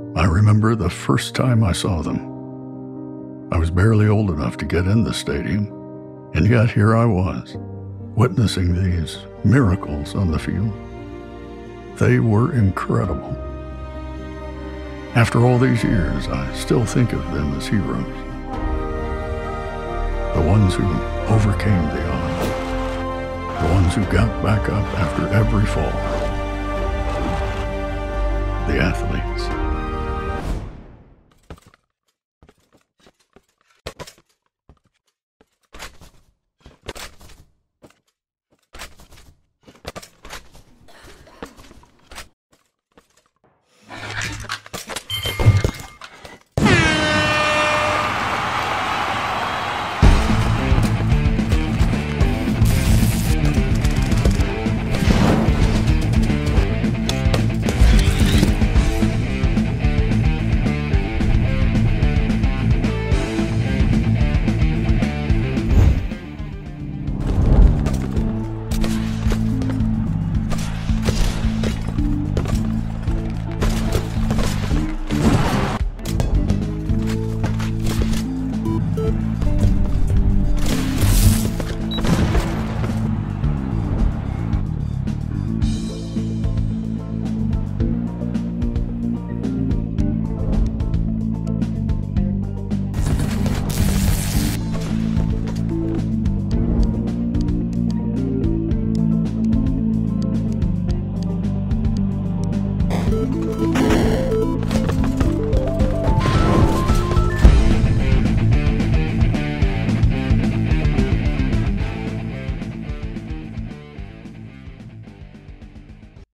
I remember the first time I saw them. I was barely old enough to get in the stadium, and yet here I was, witnessing these miracles on the field. They were incredible. After all these years, I still think of them as heroes. The ones who overcame the odds. The ones who got back up after every fall. The athletes.